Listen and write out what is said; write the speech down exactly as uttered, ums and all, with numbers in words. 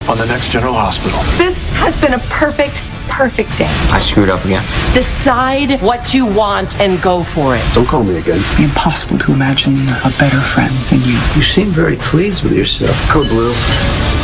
on the next General Hospital. This has been a perfect, perfect day. I screwed up again. Decide what you want and go for it. Don't call me again. It's impossible to imagine a better friend than you. You seem very pleased with yourself. Code blue.